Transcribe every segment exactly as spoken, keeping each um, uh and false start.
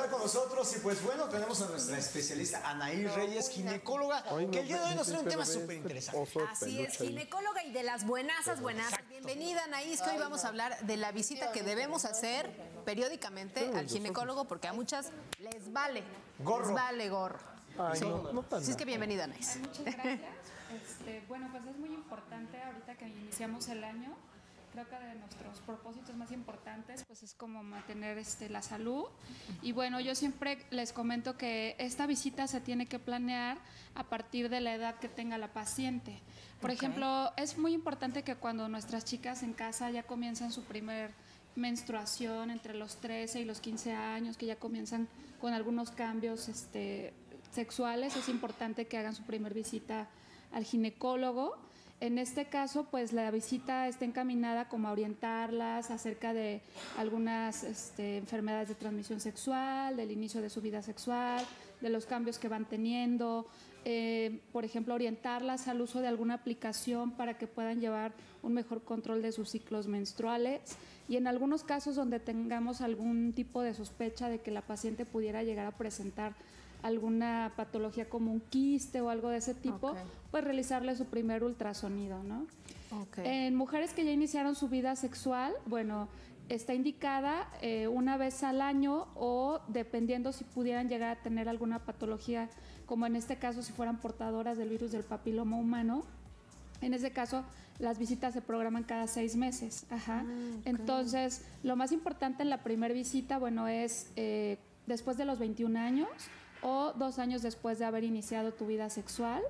estar con nosotros y pues bueno, tenemos a nuestra especialista Anaí Reyes, ginecóloga, que el día de hoy nos trae un tema súper interesante. Así es, ginecóloga y de las buenasas, buenasas. Bienvenida, Anaís, que hoy vamos a hablar de la visita que debemos hacer periódicamente al ginecólogo porque a muchas les vale, gorro. les vale gorro. Ay, sí. no, no tan Así es que bienvenida, Anaís. Ay, muchas gracias. Este, bueno, pues es muy importante ahorita que iniciamos el año. Creo que de nuestros propósitos más importantes pues es como mantener este, la salud. Y bueno, yo siempre les comento que esta visita se tiene que planear a partir de la edad que tenga la paciente. Por okay. ejemplo, es muy importante que cuando nuestras chicas en casa ya comienzan su primer menstruación entre los trece y los quince años, que ya comienzan con algunos cambios este, sexuales, es importante que hagan su primer visita al ginecólogo. En este caso, pues la visita está encaminada como a orientarlas acerca de algunas este, enfermedades de transmisión sexual, del inicio de su vida sexual, de los cambios que van teniendo, eh, por ejemplo, orientarlas al uso de alguna aplicación para que puedan llevar un mejor control de sus ciclos menstruales, y en algunos casos donde tengamos algún tipo de sospecha de que la paciente pudiera llegar a presentar alguna patología como un quiste o algo de ese tipo, okay. pues realizarle su primer ultrasonido, ¿no? Okay. En mujeres que ya iniciaron su vida sexual, bueno, está indicada eh, una vez al año o dependiendo si pudieran llegar a tener alguna patología, como en este caso si fueran portadoras del virus del papiloma humano. En ese caso, las visitas se programan cada seis meses. Ajá. Ah, okay. Entonces, lo más importante en la primera visita, bueno, es eh, después de los veintiún años, o dos años después de haber iniciado tu vida sexual,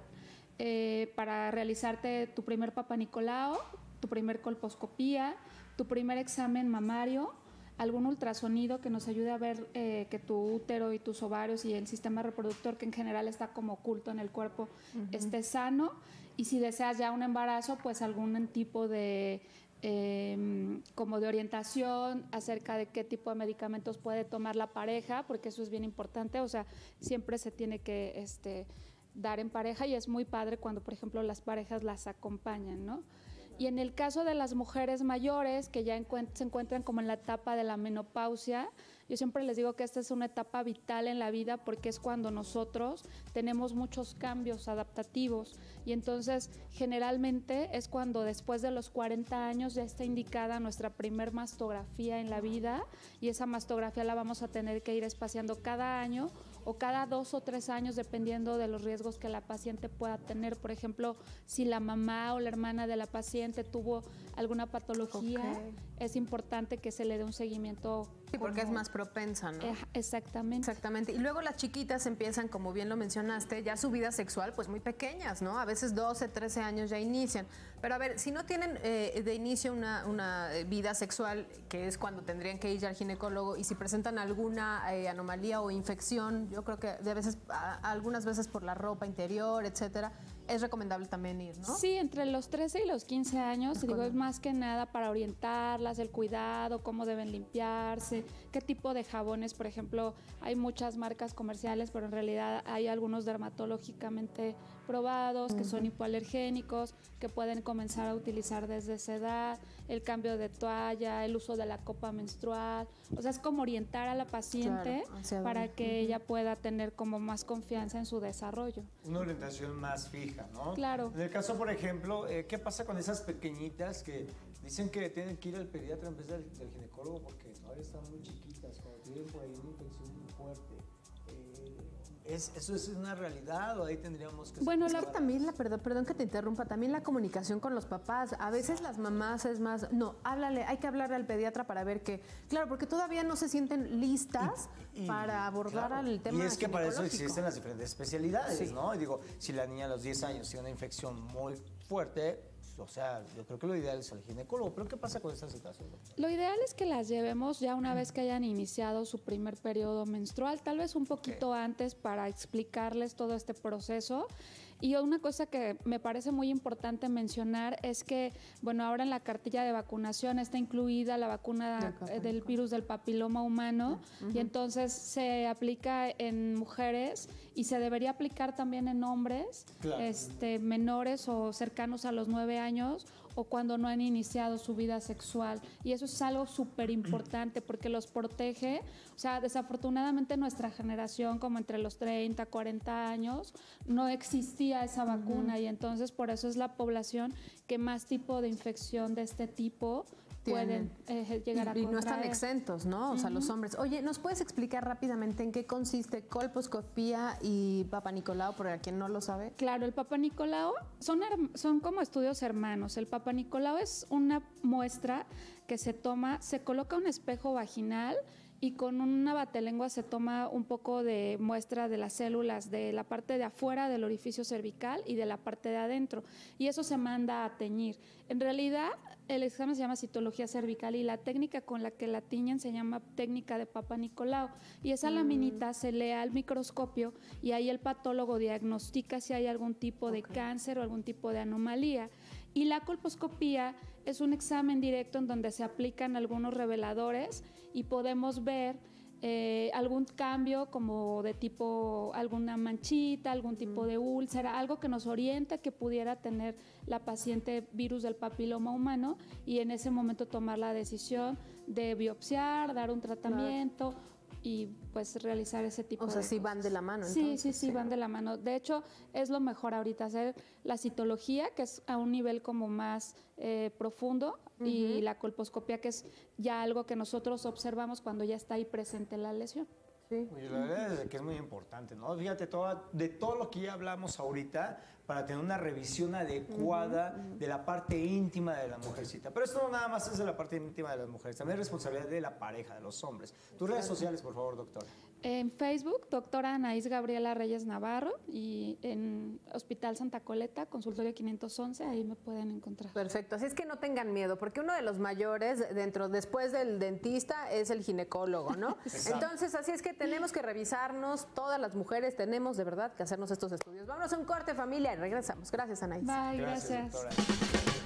eh, para realizarte tu primer Papá Nicolau, tu primer colposcopía, tu primer examen mamario, algún ultrasonido que nos ayude a ver eh, que tu útero y tus ovarios y el sistema reproductor, que en general está como oculto en el cuerpo, uh-huh. esté sano, y si deseas ya un embarazo, pues algún tipo de Eh, como de orientación acerca de qué tipo de medicamentos puede tomar la pareja, porque eso es bien importante, o sea, siempre se tiene que este, dar en pareja, y es muy padre cuando, por ejemplo, las parejas las acompañan, ¿no? Y en el caso de las mujeres mayores que ya encuent- se encuentran como en la etapa de la menopausia, yo siempre les digo que esta es una etapa vital en la vida porque es cuando nosotros tenemos muchos cambios adaptativos, y entonces generalmente es cuando después de los cuarenta años ya está indicada nuestra primer mastografía en la vida, y esa mastografía la vamos a tener que ir espaciando cada año o cada dos o tres años dependiendo de los riesgos que la paciente pueda tener. Por ejemplo, si la mamá o la hermana de la paciente tuvo alguna patología, okay. es importante que se le dé un seguimiento. Sí, porque como... es más propensa, ¿no? Eh, exactamente. Exactamente. Y luego las chiquitas empiezan, como bien lo mencionaste, ya su vida sexual, pues muy pequeñas, ¿no? A veces doce, trece años ya inician. Pero a ver, si no tienen eh, de inicio una, una vida sexual, que es cuando tendrían que ir ya al ginecólogo, y si presentan alguna eh, anomalía o infección, yo creo que de veces, a, algunas veces por la ropa interior, etcétera, es recomendable también ir, ¿no? Sí, entre los trece y los quince años, digo, es más que nada para orientarlas, el cuidado, cómo deben limpiarse, qué tipo de jabones, por ejemplo, hay muchas marcas comerciales, pero en realidad hay algunos dermatológicamente probados, que uh-huh. son hipoalergénicos, que pueden comenzar a utilizar desde esa edad, el cambio de toalla, el uso de la copa menstrual, o sea, es como orientar a la paciente claro, para que uh-huh. ella pueda tener como más confianza en su desarrollo. Una orientación más fija, ¿no? Claro. En el caso, por ejemplo, eh, ¿qué pasa con esas pequeñitas que dicen que tienen que ir al pediatra en vez del, del ginecólogo porque todavía están muy chiquitas, cuando tienen por ahí una infección muy fuerte? Eh, ¿es, ¿Eso es una realidad o ahí tendríamos que... Bueno, la, también, la, perdón, perdón que te interrumpa, también la comunicación con los papás. A veces las mamás es más, no, háblale, hay que hablarle al pediatra para ver que, claro, porque todavía no se sienten listas y, y, para abordar claro. el tema. Y es que para eso existen las diferentes especialidades, sí. ¿no? Y digo, si la niña a los diez años tiene una infección muy fuerte, o sea, yo creo que lo ideal es el ginecólogo. ¿Pero qué pasa con esta situación, doctor? Lo ideal es que las llevemos ya una vez que hayan iniciado su primer periodo menstrual, tal vez un poquito okay. antes, para explicarles todo este proceso. Y una cosa que me parece muy importante mencionar es que, bueno, ahora en la cartilla de vacunación está incluida la vacuna del, del virus del papiloma humano, uh-huh. y entonces se aplica en mujeres y se debería aplicar también en hombres claro. este, menores o cercanos a los nueve años, o cuando no han iniciado su vida sexual. Y eso es algo súper importante porque los protege. O sea, desafortunadamente en nuestra generación, como entre los treinta, cuarenta años, no existía esa vacuna uh-huh. y entonces por eso es la población que más tipo de infección de este tipo pueden eh, llegar y, a contraer. Y no están exentos, ¿no? O uh-huh. sea, los hombres. Oye, ¿nos puedes explicar rápidamente en qué consiste colposcopía y Papa Nicolau, para quien no lo sabe? Claro, el Papa Nicolau son, son como estudios hermanos. El Papa Nicolau es una muestra que se toma, se coloca un espejo vaginal y con una batelengua se toma un poco de muestra de las células de la parte de afuera del orificio cervical y de la parte de adentro. Y eso se manda a teñir. En realidad, el examen se llama citología cervical y la técnica con la que la tiñen se llama técnica de Papa Nicolau. Y esa mm. laminita se lee al microscopio y ahí el patólogo diagnostica si hay algún tipo de okay. cáncer o algún tipo de anomalía. Y la colposcopía es un examen directo en donde se aplican algunos reveladores y podemos ver eh, algún cambio como de tipo, alguna manchita, algún tipo de úlcera, algo que nos oriente que pudiera tener la paciente virus del papiloma humano y en ese momento tomar la decisión de biopsiar, dar un tratamiento. Claro. Y pues realizar ese tipo de cosas. O sea, sí van de la mano. Entonces, sí, sí, sí, sí, van de la mano. De hecho, es lo mejor ahorita hacer la citología, que es a un nivel como más eh, profundo, uh-huh. y la colposcopía, que es ya algo que nosotros observamos cuando ya está ahí presente la lesión. Sí. Oye, la verdad es que es muy importante, ¿no? Fíjate, toda, de todo lo que ya hablamos ahorita, para tener una revisión adecuada uh-huh, uh-huh. de la parte íntima de la mujercita. Pero esto no nada más es de la parte íntima de las mujeres, también es responsabilidad de la pareja, de los hombres. Tus redes sociales, por favor, doctora. En Facebook, doctora Anaís Gabriela Reyes Navarro, y en Hospital Santa Coleta, consultorio quinientos once, ahí me pueden encontrar. Perfecto, así es que no tengan miedo, porque uno de los mayores dentro, después del dentista, es el ginecólogo, ¿no? Entonces, así es que tenemos que revisarnos, todas las mujeres tenemos de verdad que hacernos estos estudios. Vámonos a un corte, familia, y regresamos. Gracias, Anaís. Bye, gracias. Gracias, doctora.